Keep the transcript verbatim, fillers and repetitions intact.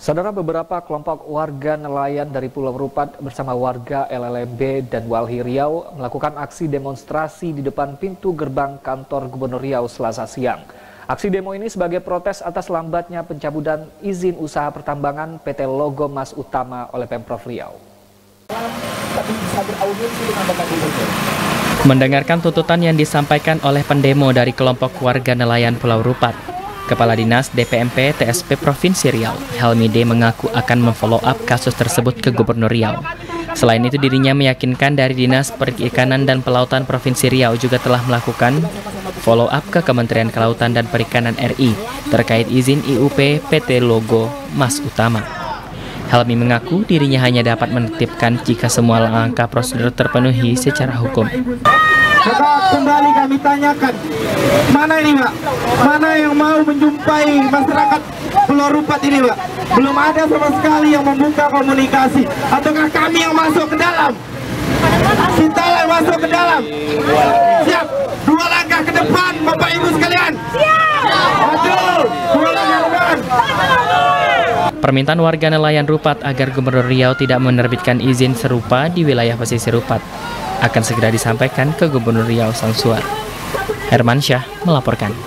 Saudara, beberapa kelompok warga nelayan dari Pulau Rupat bersama warga L L M B dan Walhi Riau melakukan aksi demonstrasi di depan pintu gerbang kantor Gubernur Riau Selasa siang. Aksi demo ini sebagai protes atas lambatnya pencabutan izin usaha pertambangan P T Logo Mas Utama oleh Pemprov Riau. Mendengarkan tuntutan yang disampaikan oleh pendemo dari kelompok warga nelayan Pulau Rupat, Kepala Dinas D P M P T S P Provinsi Riau, Helmi D mengaku akan memfollow up kasus tersebut ke Gubernur Riau. Selain itu, dirinya meyakinkan dari Dinas Perikanan dan Pelautan Provinsi Riau juga telah melakukan follow up ke Kementerian Kelautan dan Perikanan R I terkait izin I U P P T Logo Mas Utama. Helmi mengaku dirinya hanya dapat menetipkan jika semua langkah prosedur terpenuhi secara hukum. Maka kembali kami tanyakan, mana ini Pak? Mana yang mau menjumpai masyarakat Pulau Rupat ini Pak? Belum ada sama sekali yang membuka komunikasi. Ataukah kami yang masuk ke dalam? Kita yang masuk ke dalam. Siap, dua langkah ke depan Bapak Ibu sekalian. Siap. Aduh, dua langkah ke depan. Permintaan warga nelayan Rupat agar Gubernur Riau tidak menerbitkan izin serupa di wilayah pesisir Rupat akan segera disampaikan ke Gubernur Riau Sangsuar. Hermansyah melaporkan.